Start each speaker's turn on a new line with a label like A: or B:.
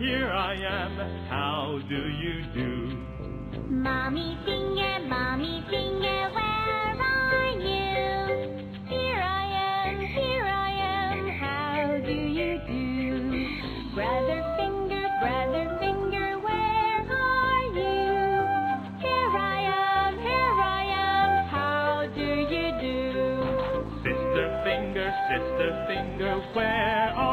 A: here I am, how do you do?
B: Mommy finger, where are you? Here I am, how do you do? Brother finger, where are you? Here I am, how do you do?
A: Sister finger, where are